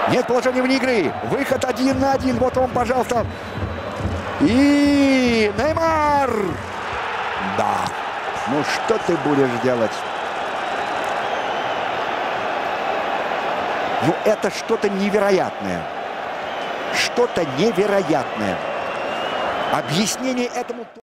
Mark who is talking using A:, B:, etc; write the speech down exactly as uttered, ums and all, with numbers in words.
A: Нет положения вне игры. Выход один на один. Вот он, пожалуйста. И Неймар. Да. Ну что ты будешь делать? Ну это что-то невероятное. Что-то невероятное. Объяснение этому...